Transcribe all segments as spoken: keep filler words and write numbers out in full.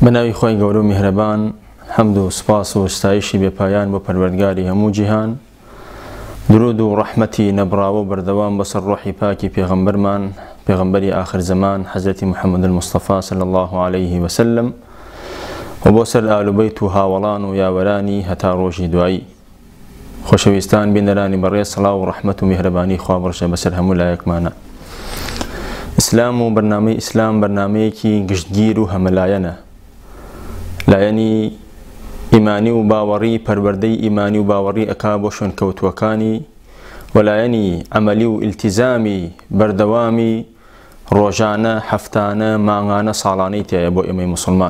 بناوی خوای گەورە و میهرەبان حەمد و سپاس و ستایشی بێپایان بۆ پەروەردگاری هەموو جیهان، درود و ڕەحمەتی نەبراوە و بەردەوام بەسەر ڕۆحی پاکی پێغەمبەرمان پێغەمبەری آخر زەمان حەزرەتی محەممەد الموستەفا صلی الله عليه وسلم و بۆ سەر ئال و بەیت و هاوڵان و یاوەرانی هەتا ڕۆژی دوایی. خۆشەویستان بینەرانی بەڕێز، سەڵاو و ڕەحمەت و میهرەبانی خوا بڕشە بەسەر هەموو لایەکمانە. ئیسلام و بەرنامەی ئیسلام بەرنامەیەکی گشتگیر و هەمەلایەنە، لایەنی ئیمانی و باوەڕی پەروەردەی ئیمانی و باوەڕی ئەکا بۆ شوێنکەوتووەکانی، و لایەنی عەمەلی و ئیلتیزامی بەردەوامی ڕۆژانە، هەفتانە، مانگانە، ساڵانەی تایە بۆ ئێمەی موسڵمان.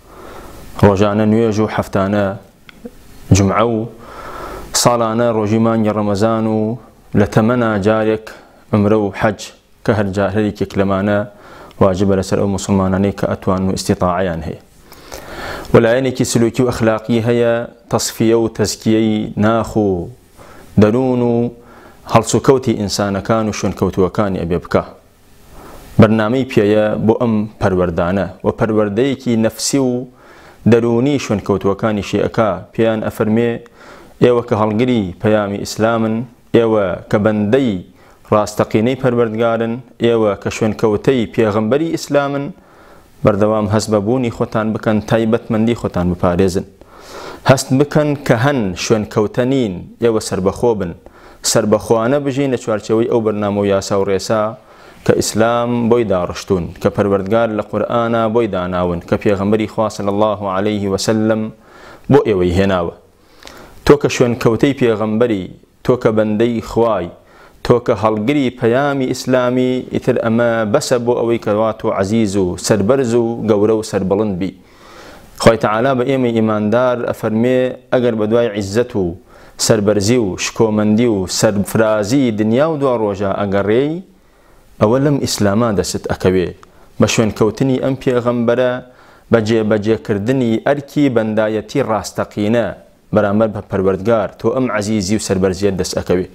ڕۆژانە نوێژ و هەفتانە جومعە و ساڵانە ڕۆژی مانگی ڕەمەزان و لە تەمەنە جارێک عومرە و حەج کە هەر جارێکێک لەمانە واجبە لەسەر ئەو موسڵمانانەی کە ئەتوان و ئیستیطاعەیان هەیە. وەلایەنێکی سلوکی و ئەخلاقی هەیە، تەصفیە و تەزکیەی ناخ و دەروون و هەڵسوکەوتی ئینسانەکان و شوێنکەوتووەکانی ئەبێ بکە. بەرنامەی پێیە بۆ ئەم پەروەردانە، و پەروەردەیەکی نەفسی و دەرونی شوێنکەوتووەکانی شیعەکە پێیان ئەفەرمێ ئێوە کە هەڵگری پەیامی ئیسلامن، ئێوە کە بەندەی ڕاستەقینەی پەروەردگارن، ئێوە کە شوێنکەوتەی پێغەمبەری ئیسلامن، بەردەوام هەست بە بوونی خۆتان بکەن، تایبەتمەندی خۆتان بپارێزن، هەست بکەن کە هەن شوێنکەوتە نین، ئێوە سربەخۆ بن، سربەخۆانە بژین لە چوارچێوەی ئەو بەرنامە و یاسا و ڕێسا کە ئیسلام بۆی داڕشتون، کە پەروەردگار لە قورئانە بۆی داناون، کە پێغەمبەری خوا صلی الله عليه وسلم بۆ ئێوەی هێناوە. تۆ کە شوێنکەوتەی پێغەمبەری، تۆ کە بەندەی خوای، تۆ کە هەڵگری پەیامی ئیسلامی، ئیتر ئەمە بەسە بۆ ئەوەی کەوا تۆ عەزیز و سەربەرز و گەورە و سەربەڵند بی. خوای تەعالا بە ئێمە ئیماندار ئەفەرمێ ئەگەر بە دوای عیزەت و سەربەرزی و شکۆمەندی و سەرفرازی دنیا و دوا ڕۆژە ئەگەڕێی، ئەوە لەم ئیسلاما دەست ئەکەوێ، بە شوێنکەوتنی ئەم پێغەمبەرە، بە جێبەجێکردنی ئەرکی بەندایەتی ڕاستەقینە بەرامبەر بە پەروەردگار، تۆ ئەم عەزیزی و سەربەرزیەت دەست ئەکەوێ.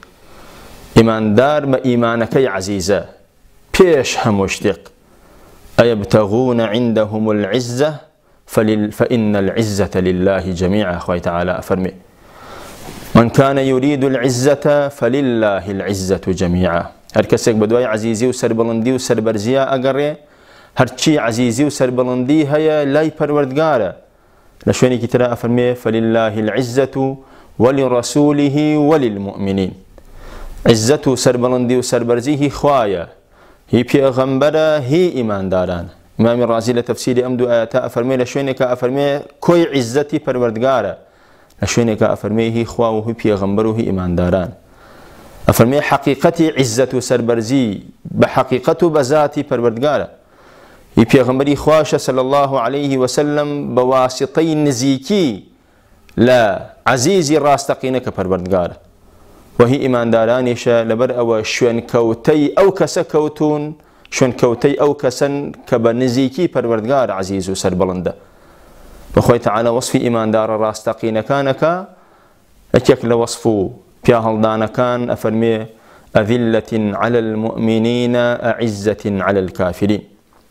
ئیماندار بە ئیمانەکەی عەزیزە پێش هەموو شتێک. ئەیەبتەغوونە عیندەهم العیزە فإن العزة لله جميعا. خوای تەعالا ئەفەرمێ من كان يريد العزة فلله العزة جميعا. هەر کەسێک بە دوای عەزیزی و سەربەڵندی و سەربەرزیە ئەگەڕێ، هەرچی عەزیزی و سەربەڵندی هەیە لای پەروەردگارە. لە شوێنێکی ترا ئەفەرمێ فلله العزة ولرسوله وللمؤمنين. عزت و سەربەڵندی و سەربەرزی هی خوایە، هی پێغەمبەرە، هی ئیمانداران. ئیمامی ڕازی لە تەفسیری ئەم دوو ئایەتە ئەفەرمێ لە شوێنێکە ئەفەرمێ کۆی عیزەتی پەروەردگارە، لە شوێنێکە ئەفەرمێ هی خوا و هی پێغەمبەر و هی ئیمانداران. ئەفەرمێ حەقیقەتی عیزەت و سەربەرزی بە حەقیقەت و بە ذاتی پەروەردگارە. هی پێغەمبەری خواشە صلی الله عليه وسلم بە واسطەی نزیکی لە عەزیزی ڕاستەقینە کە پەروەردگارە. وهی ئیماندارانیشە لەبەر ئەوە شوێنکەوتەی ئەو کەسە کەوتون، شوێنکەوتەی ئەو کەسن کە بە نزیکی پەروەردگار عەزیز و سەربەڵندە. بەخوای تەعالا وەصفی ئیماندارە ڕاستەقینەکانەکە، یەکێک لە وەصف و پیا هەڵدانەکان ئەفەرمێ ئەذیلەة عەلى المؤمنین ئەعیزەة عەلى الکافرین.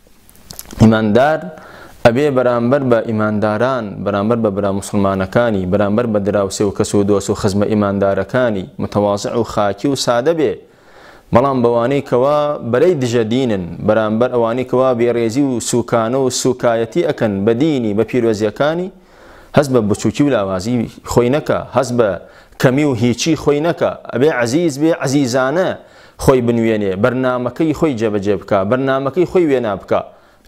ئیماندار ئەبێ بەرامبەر بە ئیمانداران، بەرامبەر بە برا موسڵمانەکانی، بەرامبەر بە دراوسێ و کەس و دۆست و خزمە ئیماندارەکانی متەواضع و خاکی و سادە بێ، بەڵام بەوانەی کەوا بەرەی دژەدینن، بەرامبەر ئەوانەی کەوا بێڕێزی و سوکانە و سوکایەتی ئەکەن بە دینی بە پیرۆزیەکانی، هەست بە بچووکی و لاوازی خۆی نەکە، هەست بە کەمی و هیچی خۆی نەکە، ئەبێ عەزیز بێ، عەزیزانە خۆی بنوێنێ، بەرنامەکەی خۆی جێبەجێ بکە، بەرنامەکەی خۆی وێنا بکە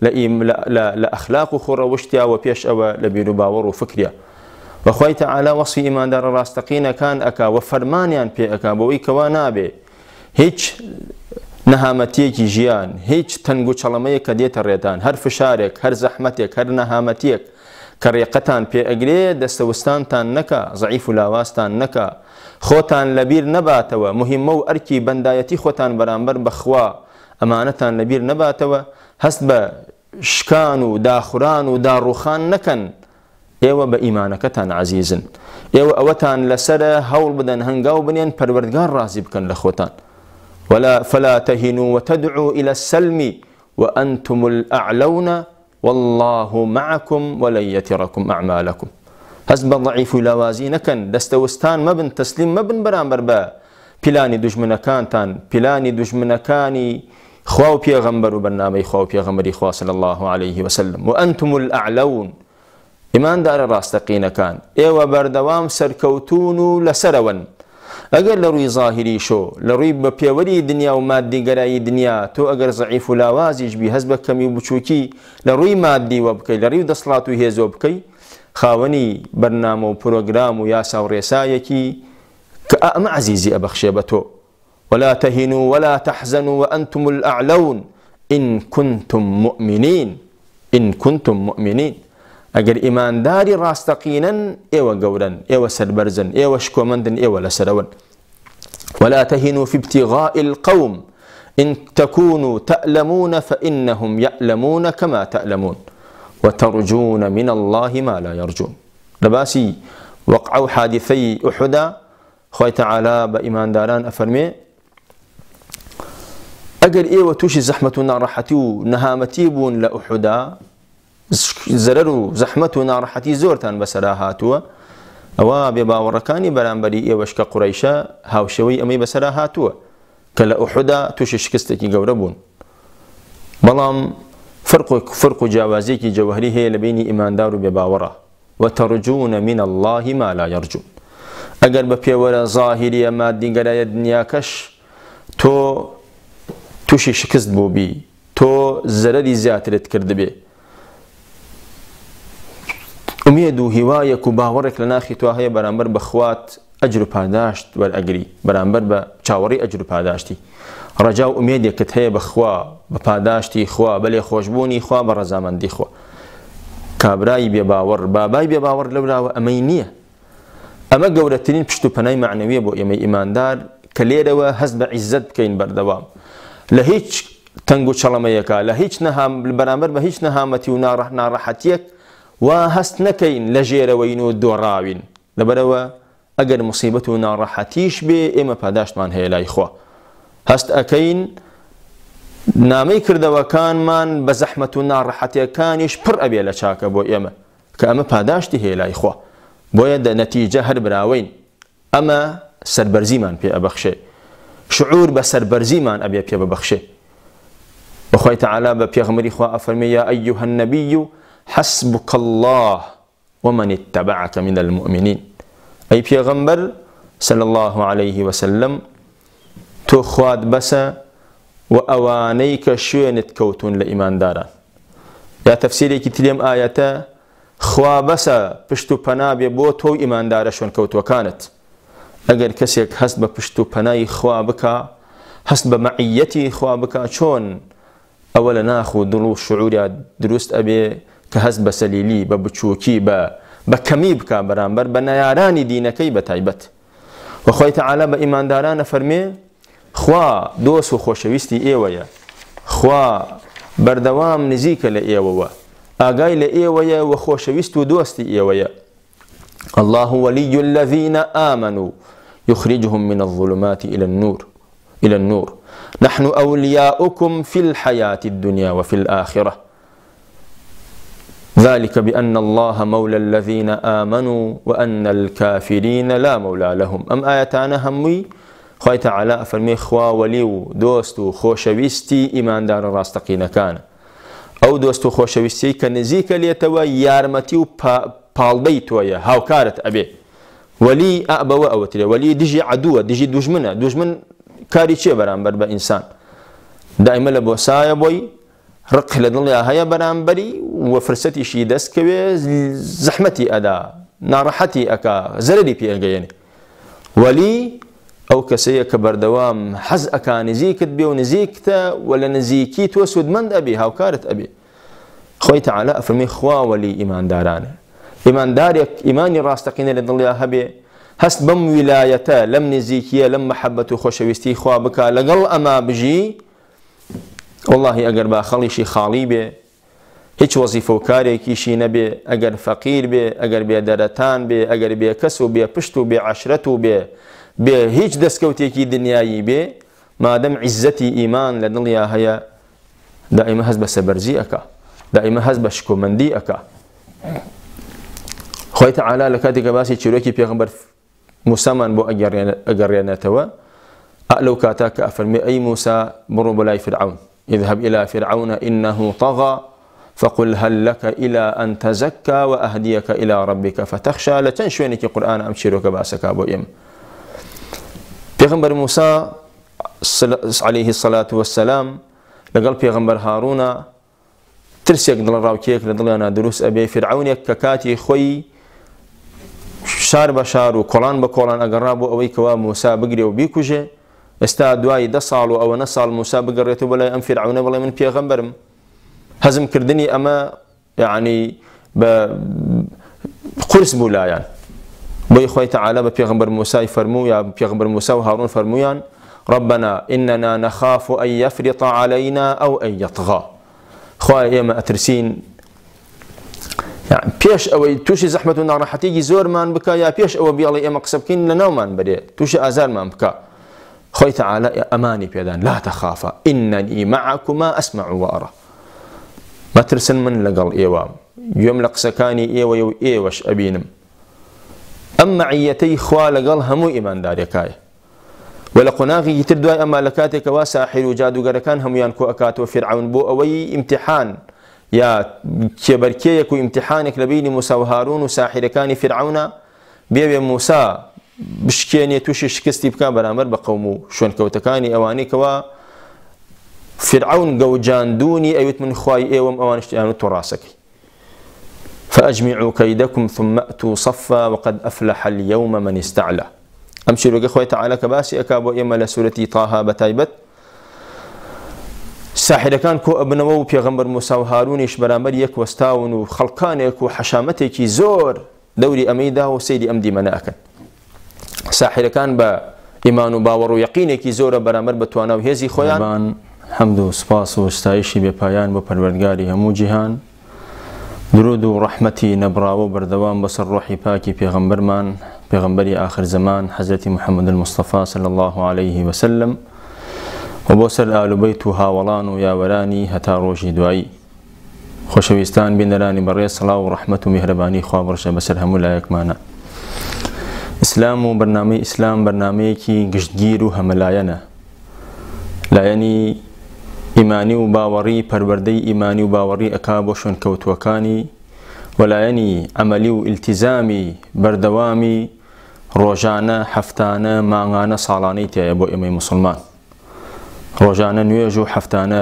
لە ئەخلاق و خۆڕەوشتیا و پێش ئەوە لە بیر و باوەڕ و فکریا. وەخوای تەعالا وەصفی ئیماندارە ڕاستەقینەکان ئەکا و فەرمانیان پێ ئەکا بەوەی کەوا نابێ هیچ نەهامەتیەکی ژیان، هیچ تەنگ و چەڵەمەیەک کە دێتە ڕێتان، هەر فشارێک، هەر زەحمەتێک، هەر نەهامەتیەک کە ڕێقەتان پێ ئەگرێ، دەستەوستانتان نەکە، زەعیف و لاواستان نەکە، خۆتان لەبیر نەباتەوە، مهمە و ئەرکی بەندایەتی خۆتان بەرامبەر بەخوا ئەمانەتان لەبیر نەباتەوە، هەست بە شکان و داخوران و داڕوخان نەکەن، ئێوە بە ئیمانەکەتان عەزیزن، ئێوە ئەوەتان لەسەرە هەوڵ بدەن، هەنگاو بنێن پەروەردگار ڕازی بکەن لە خۆتان. ولا فلا تهنوا وتدعوا إلى السلم وأنتم الأعلون والله معكم ولن يتركم أعمالكم. هەست بە ضعیف و لاوازی نەکەن، دەستەوستان مەبن، تەسلیم مەبن بەرامبەر بە پیلانی دوژمنەکانتان، پیلانی دوژمنەکانی خوا و پێغەمبەر و بەرنامەی خوا و پێغەمبەری خوا صلی الله عليه وسلم. وأنتم الأعلون، ئیماندارە ڕاستەقینەکان، ئێوە بەردەوام سەرکەوتون و لەسەرەوەن. ئەگەر لە ڕووی زاهری شۆ، لە ڕووی بە پێوەری دنیا و مادیگەرایی دنیا، تۆ ئەگەر زەعیف و لاوازیش بی، هەست بە کەمی و بچووکی لە ڕووی مادی وە بکەی، لە ڕووی دەسڵات و هێزۆ بکەی، خاوەنی بەرنامە و پرۆگرام و یاسا و ڕێسایەکی کە ئەمە عەزیزی ئەبەخشێ بە تۆ. ولا تهنوا ولا تحزنوا وأنتم الأعلون إن كنتم مؤمنين. إن كنتم مؤمنين. ئەگەر ئیمانداری ڕاستەقینەن، ئێوە گەورن، ئێوە سەربەرزن، ئێوە شکۆمەندن، ئێوە لەسەرەوەن. ولا تهنوا في ابتغاء القوم إن تكونوا تألمون فإنهم يألمون كما تألمون وترجون من الله ما لا يرجون. لباسي وقعوا حادثي أحدا خوي تعالى بإيمان داران أفرمي أجر إيوة توشي زحمة نارحتي ونهامتي بون لأحدا زرروا زحمة نارحتي زورتان بسراهاتوا أوا بباوركاني برانبري إيوش كقريشة هاوشوي أمي بسراهاتوا كلا أحدا توشي شكستكي قوربون. بلام فرق فرق جوازيكي جوهري هي لبيني إيمان دار بباورة. وترجون من الله ما لا يرجون. أجر ببيورا ظاهرية مادي قرايا الدنيا كش تو توشي شكست بو بي، تو زرري زياترت كرد بي. أميد وهوايك وباورك لناخي تو هي برانبر بخوات أجر پاداشت والأجري برانبر بچاوري أجر پاداشتي. رجاء أميدك كتهي بخوا بپاداشتي خوا بلي خوشبوني خوا برزامندي خوا. كابراي بباور باباي بباور لولا وأمينية. أما قورتين بشتو بناي معنوية بو يمي إيماندار كليروا هزب عزت كين بردوام. لهيج تنقو شلميكا لهيج نهام بالبرامبر بهيج نهامتي ونار نارحتيك وهست نكين لجير وينو دوراوين لبروا أجر مصيبته نارحتيش بي إما پاداشت من هي لا إخوة هست أكين نامي كردوا كان من بزحمة نارحتي كانش پر أبي لشاك بو إما كأما پاداشتي هي لا إخوة بويد نتيجة هر براوين أما سربرزي من بي أبخشي شعور بسربرزي من أبي بي ببخشي. وخوي تعالى ببيغمري خوا أفرمي يا أيها النبي حسبك الله ومن اتبعك من المؤمنين. أي بيغمبر صلى الله عليه وسلم تو خواد بس وأوانيك شوينت كوتون لإيمان داران. يا تفسيري كتليم آياتا خوا بس پشتو پنا بي بو تو إيمان دارا شون كوتو كانت. أجر كسيك هست بپشتو پناي خوا بكا هست بمعيتي خوا بكا شون أولا ناخو دلو شعوري دروست أبي كهست بسليلي ببچوكي بكمي بكا برامبر بنياراني دينكي بتايبت. وخوي تعالى بإيمان داران فرمي خوا دوس وخوشويستي إيويا خوا بردوام نزيك لإيووا آقاي لإيويا وخوشويست ودوستي إيويا. الله ولي الذين آمنوا يخرجهم من الظلمات إلى النور إلى النور نحن أولياؤكم في الحياة الدنيا وفي الآخرة ذلك بأن الله مولى الذين آمنوا وأن الكافرين لا مولى لهم. أم آياتنا همي خوي تعالى فرمي خوا وليو دوستو خوشويستي إيمان دار راستقين كان أو دوستو خوشويستي كنزيك ليتوا يارمتي و بالبيت ويا هاو كارت أبي ولي أبوا أو تري ولي ديجي عدوة ديجي دوجمنة دوجمن كاري شيء برامبر بإنسان دائما لبوسايا بوي رق لدنيا هيا برامبري وفرستي شي دسكوي زحمتي أدا نارحتي أكا زردي بي أجيني ولي أو كسي كبر دوام حز أكا نزيكت بي ونزيكتا ولا نزيكيت وسود من أبي هاو كارت أبي. خوي تعالى أفرمي خوا ولي إيمان دارانه إيمان دارك إيماني راستقين لدنيا هبي هست بم ولايته لم نزيكيه لم محبته خوشويستي خوا بك لقل أما بجي والله أجر باخلي شي خالي به هيك وظيفة وكاري كيشي نبي أجر فقير به أجر بي درتان به أجر بي كسو بي پشتو بي عشرتو بي بي هيك دسكوتي كي دنياي به ما دام عزتي إيمان لدنيا هيا دائما هز بس برزي أكا دائما هەز بە شکۆمەندی ئەکا. خۆی تەعالا لە کاتێک کە باسی چیرۆکی پێغەمبەر موسامان بۆ ئەگەڕێنێتەوە لەو کاتا کە ئەفەرمێ ئەی موسا بڕۆ بۆ لای فرعون اذهب إلى فرعون إنه طغى فقل هل لك إلى أن تزكى وأهديك إلى ربك فتخشى لچەند شوێنێکی قورئان ئەم چیرۆکە باسەکا بۆ ئێمە. پێغەمبەر موسا عليه الصلاة والسلام لەگەڵ پێغەمبەر هاڕونە ترسێک دڵ ڕاوکێک لە دڵیانە دروست ئەبێ فرعونێک کە کاتی خۆی شار بە شار و کۆڵان بە کۆڵان ئەگەڕا بۆ ئەوەی کەوا موسا بگرێ و بیکوژێ. ئێستا دوای دە ساڵ و ئەوەنە ساڵ موسا بگەڕێتەوە بەلای ئەم فرعونە بڵێ من پێغەمبەرم. هەزم کردنی ئەمە یعنی بە قورس بوو لایەن. بۆی خۆی تەعالا بە پێغەمبەر موسای فەرموو یا پێغەمبەر موسا و هاڕون فەرموویان ربنا إننا نخاف أن يفرط علينا أو أن يطغى. خوای ئێمە ئەترسین پێش ئەوەی تووشی زەحمەت و ناڕەحەتێکی زۆرمان بکە یا پێش ئەوە بیاڵی ئێمە قسە بکەین لە ناومان بەرێ تووشی ئازارمان بکە. خۆی تەعالا ئەمانی پێدان لا تخافا إنني معكما أسمع وأرى. مەترسن من لەگەڵ ئێوە گوێم لە قسەکانی ئێوە و ئێوەش ئەبینم. ئەم مەعیەتەی خوا لەگەڵ هەموو ئیماندارێکایە. و لە قۆناغێکی تر دوای ئەمە لە کاتێکەوە ساحیر و جادوگەرەکان هەمویان کۆ ئەکاتەوە فرعون بۆ ئەوەی ئیمتیحان یا کێبەرکێیەک و ئیمتیحانێک لە بینی موسا و هاڕون و ساحیرەکانی فرعونە بێوێ موسا بشکێنێ تووشی شکستی بکە بەرامبەر بە قەوم و شوێنکەوتەکانی ئەوانەی کەوا فرعون گەوجاندوونی ئەوێت من خوای ئێوەم ئەوان شتیان و تۆ ڕاستەکەی. فأجمعوا كيدكم ثم أتوا صفا وقد أفلح اليوم من استعلى. ئەم شیرۆگە خۆی تەعالا کە باسی ئەکا بۆ ئێمە لە سوورەتی تاها بەتایبەت ساحیرەکان کۆ ئەبنەوە و پێغەمبەر موسا و هاڕونیش بەرامبەر یەک وەستاون و خەڵکانێک و حەشامەتێکی زۆر دەوری ئەمەیدا و سەیری ئەم دیمەنە ئەکەن. ساحیرەکان بە ئیمان و باوەڕ و یەقینێکی زۆرە بەرامبەر بە توانە و هێزی خۆیان. حەمد و سوپاس و ستایشی بێپایان بۆ پەروەردگاری هەموو جیهان. درود و ڕەحمەتی نەبراوە و بەردەوام بەسەر ڕۆحی پاکی پێغەمبەرمان پێغەمبەری آخر زمان حەزرەتی محەممەد المستەفا صلی الله عليه وسلم و بۆ سەر ئال و بەیت و هاوڵان و یاوەرانی هەتا ڕۆژی دوایی. خۆشەویستان بینەرانی بەڕێز سەڵاو و ڕەحمەت و میهرەبانی خوا بڕشە بەسەر هەموو لایەکمانە. ئیسلام و بەرنامەی ئیسلام بەرنامەیەکی گشتگیر و هەمەلایەنە. لایەنی ئیمانی و باوەڕی پەروەردەی ئیمانی و باوەڕی ئەکا بۆ شوێنکەوتووەکانی و لایەنی عەمەلی و ئیلتیزامی بەردەوامی ڕۆژانە هەفتانە مانگانە ساڵانەی تایە بۆ ئێمەی موسڵمان. ڕۆژانە نوێژ و هەفتانە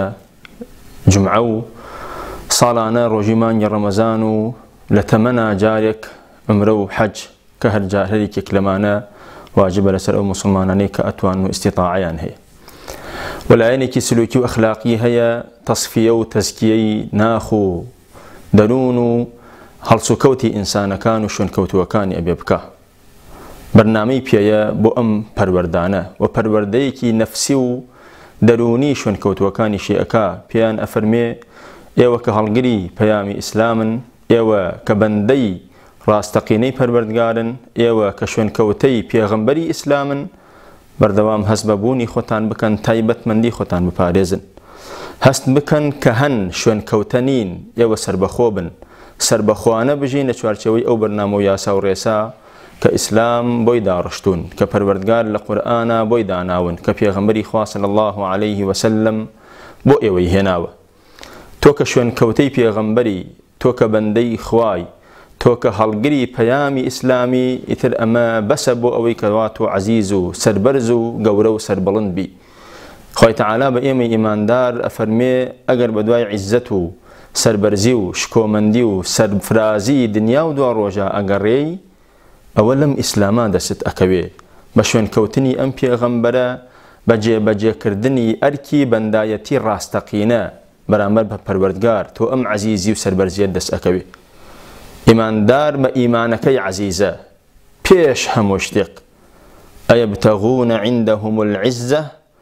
جمعە و ساڵانە ڕۆژی مانگی ڕەمەزان و لە تەمەنا جارێک عومرە و حەج کە هەر جارێکێک لەمانە واجبە لەسەر ئەو موسڵمانانەی کە ئەتوان و ئیستیطاعیان هەیە. وەلایەنێکی سلوکی و ئەخلاقی هەیە تەصفیە و تەزکیەی ناخ و دەروون و هەڵسوکەوتی ئینسانەکان و شوێنکەوتووەکانی ئەبێ بکە. بەرنامەی پێیە بۆ ئەم پەروەردانە و پەروەردەیەکی نەفسی و دەرونی شوێنکەوتووەکانی شیعەکە پێیان ئەفەرمێ ئێوە کە هەڵگری پەیامی ئیسلامن، ئێوە کە بەندەی ڕاستەقینەی پەروەردگارن، ئێوە کە شوێنکەوتەی پێغەمبەری ئیسلامن، بەردەوام هەست بەبوونی خۆتان بکەن، تایبەتمەندی خۆتان بپارێزن. هەست بکەن کە هەن شوێنکەوتە نین، ئێوە سربەخۆ بن، سربەخۆوانە بژین لە چوارچێوەی ئەو بەرنامە و یاسا و ڕێسا کە ئیسلام بۆی داڕشتون، کە پەروەردگار لە قورئانە بۆی داناون، کە پێغەمبەری خوا صلی الله عليه وسلم بۆ ئێوەی هێناوە. تۆ کە شوێنکەوتەی پێغەمبەری، تۆ کە بەندەی خوای، تۆ کە هەڵگری پەیامی ئیسلامی، ئیتر ئەمە بەسە بۆ ئەوەی کەوا تۆ عەزیز و سەربەرز و گەورە و سەربەڵند بی. خۆی تەعالا بە ئێمەی ئیماندار ئەفەرمێ ئەگەر بە دوای عیزەت و سەربەرزی و شکۆمەندی و سەرفرازی دنیا و دوا ڕۆژە ئەگەڕێی، ئەوە لەم ئیسلاما دەست ئەکەوێ بە شوێنکەوتنی ئەم پێغەمبەرە، بە جێبەجێکردنی ئەرکی بەندایەتی ڕاستەقینە بەرامبەر بە پەروەردگار، تۆ ئەم عەزیزی و سەربەرزیەت دەست ئەکەوێ. ئیماندار بە ئیمانەکەی عەزیزە پێش هەموو شتێک. ئەیەبتەغوونە عیندەهم العیزە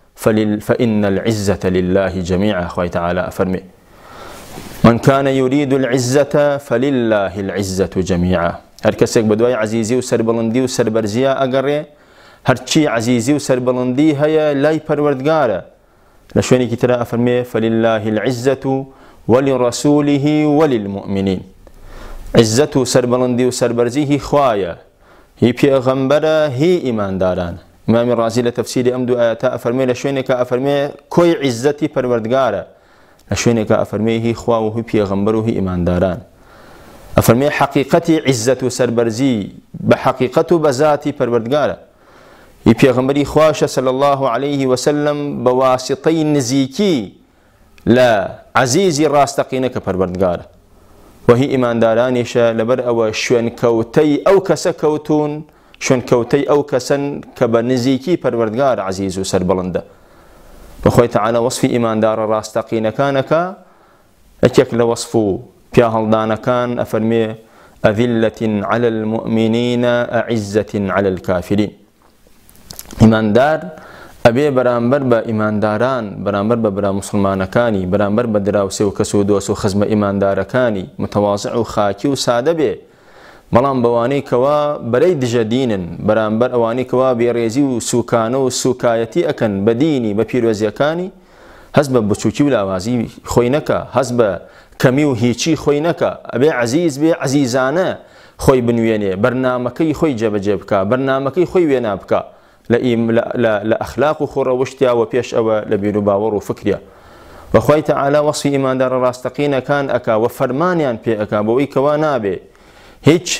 فإن العزة لله جميعا. خوای تەعالا ئەفەرمێ من كان يريد العزة فلله العزة جميعا. هەر کەسێک بە دوای عەزیزی و سەربەڵندی و سەربەرزیە ئەگەڕێ، هەرچی عەزیزی و سەربەڵندی هەیە لای پەروەردگارە. لە شوێنێکی ترا ئەفەرمێ فلله العزة ولرسوله وللمؤمنين. عزة سربلندي وسربرزيه خوايا هي پیغمبره هي إيمان داران. امام رازي لتفسير أمدو آيات أفرمي لشوينك أفرمي كوي عزتي پروردگاره لشوينك أفرمي هي خوا وهي پیغمبره هي إيمان داران. أفرمي حقيقتي عزة سربرزي بحقيقته بذاتي پروردگاره هي پیغمبري خواش صلى الله عليه وسلم بواسطي نزيكي لا عزيزي راستقينك پروردگاره وهي إيمان دارانيش لبر أو شون كوتي أو كس كوتون شون كوتي أو كسن كبنزيكي پروردگار عزيز وسر بلنده بخوي تعالى وصف إيمان دار راستقين كانك أكيك لوصفه بياهل دانا كان أفرمي أذلة على المؤمنين أعزة على الكافرين. إيمان دار أبي برامبر با إيمان داران برامبر با برا مسلمان كاني برامبر با دراوسي وكسودوس وخزم إيمان دار كاني متواضع وخاكي وسادة بي بلان بواني كوا بريد جدين برامبر أواني كوا بيريزي وسوكانو وسوكايتي أكن بديني ببيروزي كاني هزب بچوكي ولاوازي خوينكا هزب كميو هيچي خوينكا أبي عزيز بي عزيزانه خوي بنويني برنامكي خوي جب جبكا برنامكي خوي وينابكا لئيم لا لا لأخلاق خورا وشتيا وبيش أو لبيرو باور وفكريا. وخوي تعالى وصف إيمان دار راستقين كان أكا وفرمانيان بي أكا بوي كوانابي هيج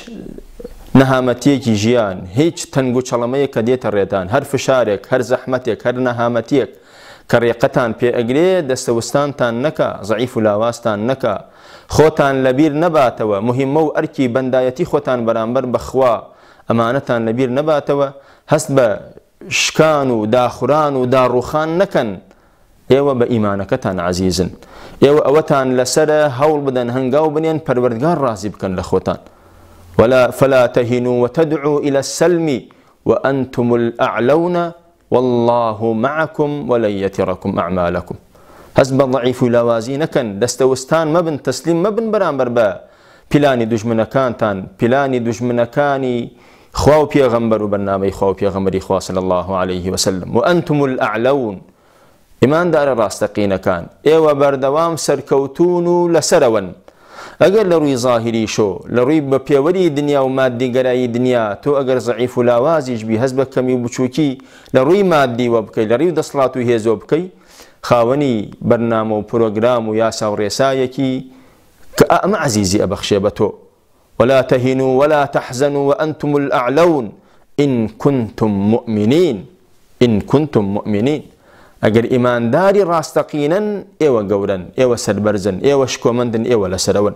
نهامتيك جيان هيج تنقو چلميك ديت الريتان هر فشارك هر زحمتك هر نهامتيك كريقتان بي أقري دستوستان تان نكا ضعيف لاواستان نكا خوتان لبير نباتوا مهمو أركي بندايتي خوتان برامبر بخوا أمانتان لبير نباتوا هسب شكان وداخران وداروخان نكن ايوه بإيمانكتان عزيزن ايوه اوتان لسر هول بدن هنقاو بنين پروردگار راضي بكن لخوتان ولا فلا تهنوا وتدعوا إلى السلم وأنتم الأعلون والله معكم ولن يتركم أعمالكم. هسب ضعيف لوازينكن دستوستان مبن تسليم مبن برامبر با بلاني دجمنكان تان بلاني دجمنكاني خواو پیغمبر و برنامه خواو پیغمبری خوا صلی الله عليه وسلم وأنتم الأعلون إيمان دار راستقين كان ايوه بردوام سركوتون لسرون اگر لروي ظاهري شو لروي بپیوری دنیا و مادی گرای دنیا تو اگر ضعیف لاوازیش بی حزب کمی بچوکی لروي مادی وبكي لروي دصلاتو هيزو بكي خاوني برنامه و پروگرام و یاسا و رسایکی كأم عزيزي أبخشيبتو ولا تهنوا ولا تحزنوا وأنتم الأعلون إن كنتم مؤمنين إن كنتم مؤمنين. أجر إيمان داري راستقينا إيوة قورا إيوة سربرزا إيوة شكومندن إيوة لسرون.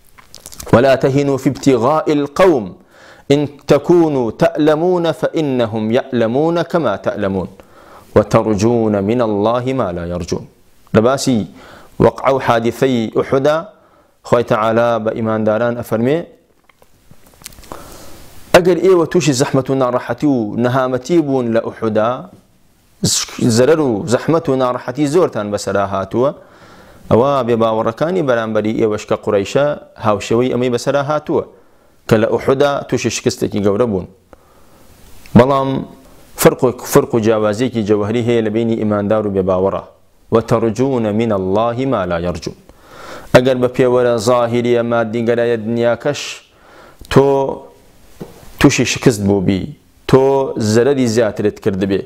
ولا تهنوا في ابتغاء القوم إن تكونوا تألمون فإنهم يألمون كما تألمون وترجون من الله ما لا يرجون. لباسي وقعوا حادثي أحدا خوي تعالى بإيمان داران أفرمي أجر إيوة توشي زحمة نارحتي ونهامتي بون لأحدا زرروا زحمة نارحتي زورتان بسراهاتوا أوا بباوركاني برانبري إيوش كقريشة هاوشوي أمي بسراهاتوا كلا أحدا توشي شكستكي قوربون بلام فرق فرق جوازيكي جوهري هي لبيني إيمان دارو بباورة وترجون من الله ما لا يرجون. أجر ببيورا ظاهرية مادي قرايا الدنيا كش تو توشي شكست بو بي تو زرري زياترت كرد بي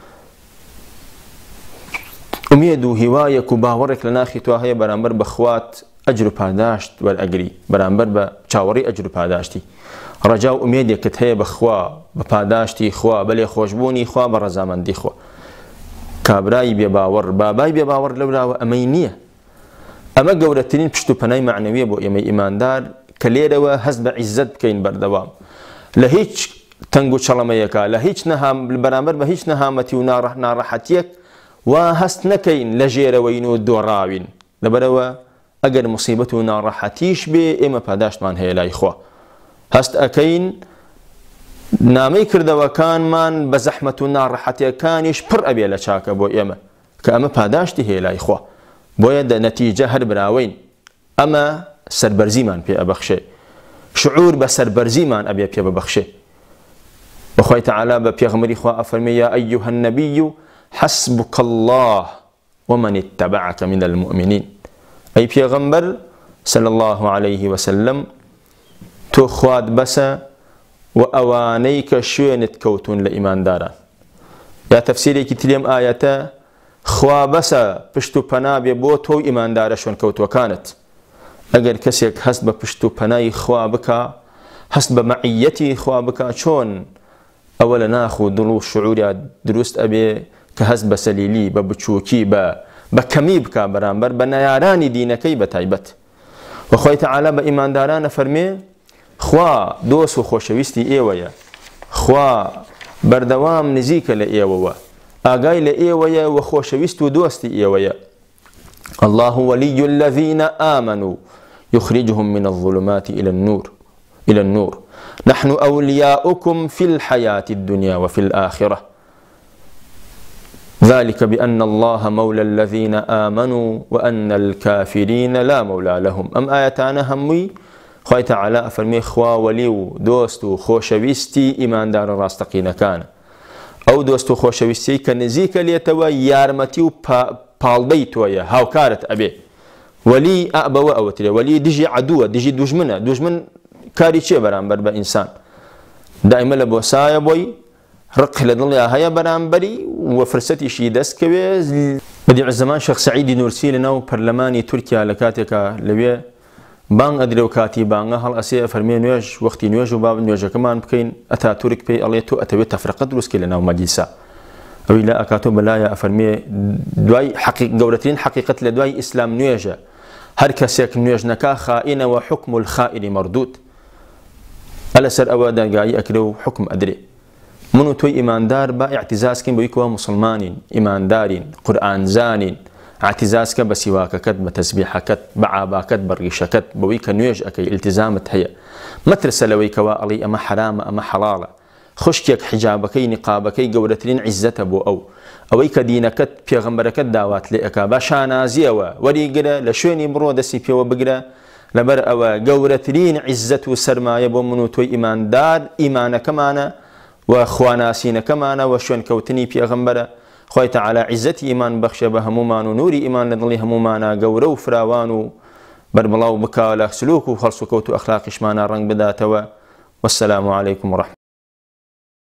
أميد وهوايك وباورك لناخي تواهي برانبر بخوات أجر باداشت والأجري برانبر بشاوري أجر باداشتي رجاو أميدك كتهي بخوا بباداشتي خوا بلي خوشبوني خوا برزامن دي خوا كابراي بباور باباي بباور لولا وأمينية أما قولتنين بشتو بناي معنوية بو يمي إيمان دار كليروا هزب عزت بكين بردوام لهيج تنقو شلميكا لهيج نهام برامبر بهيج نهامتي ونار نارحتيك وهست نكين لجير وينو دوراوين لبروا اگر مصيبته نارحتيش بي اما پاداشت من هي لا اخوة هست اكين نامي كردوا كان من بزحمة نارحتي كانش پر ابي لچاك بو اما كاما پاداشت هي لا اخوة بويا دا نتيجة هر براوين اما سربرزي من بي ابخشي شعور بسربرزي من ابي بي ببخشي وخوي تعالى ببيغمري خوا افرمي يا ايها النبي حسبك الله ومن اتبعك من المؤمنين. أي پیغمبر صلى الله عليه وسلم تو خواد بسا وأوانيك شوينت كوتون لإيمان داران يا تفسيري كتليم آياتا خوا بسا پشتو پنا بي بو تو إيمان دار شون كوتو كانت اگر كسيك هست بپشتو پناي خوا بكا هست بمعيتي خوا بكا شون أولا ناخو دلو شعوري دروست أبي كهست بسليلي ببچوكي بكمي بكا برامبر بنياراني دينكي بتايبت وخوي تعالى بإيمان داران فرمي خوا دوس وخوشويستي إيويا خوا بردوام نزيك لإيويا آقاي لإيويا وخوشويست ودوستي إيويا الله ولي الذين آمنوا يخرجهم من الظلمات إلى النور إلى النور نحن أولياؤكم في الحياة الدنيا وفي الآخرة ذلك بأن الله مولى الذين آمنوا وأن الكافرين لا مولى لهم أم آياتنا همي خوي تعالى فرمي خوا وليو دوستو خوشويستي إيمان دار راستقين كان أو دوستو خوشويستي كنزيك ليتوا يارمتي بالبيت ويا هاو كارت أبي ولي أبوا أوتري ولي دجي عدوة دجي دجمنة دجمن كاري شيء برامبر بإنسان دائما لبوسايا بوي رق لدنيا هيا برامبري وفرستي شي دسكويز بديع الزمان شيخ سعيد نورسي لنا برلماني تركيا لكاتك لبيه بان أدري وكاتي بان هل أسيء فرمي نواج وقتي نواج وباب نواج كمان بكين أتا تورك بي الله تو أتوي تفرقة دروسكي لنا ومجلسا أو لا أكاتو بلايا أفرمي دواي حقيق جورتين حقيقة لدواي إسلام نواجا هر كسيك نواج نكا خائن وحكم الخائن مردود ألا سر أوادا جاي أكلو حكم أدري منو توي إيمان دار با اعتزاز كين بيكوا مسلمانين إيمان دارين قرآن زانين اعتزاز كب سواك كد بتسبيح كد بعابا كد برقيش كد بويك نيج أكي التزامت هي مترس لويك وألي أما حرام أما حلالة خشكيك حجابكي نقابكي جورتين عزته بو أو أويك دينك بيغمبرك دعوات لك باشانا زيوا وريقرا لشوني برو دسي بيو بقرا لبر أو جورتين عزته سرما يبو منو توي إيمان دار إيمان كمانا وخواناسين كمانا وشون كوتني بيغمبرا خوي تعالى عزتي إيمان بخش بهمومان ونوري إيمان لضلي همومانا قورو فراوانو بربلاو بكالا سلوكو خلصو كوتو أخلاقش مانا رنگ بداتوا والسلام عليكم ورحمة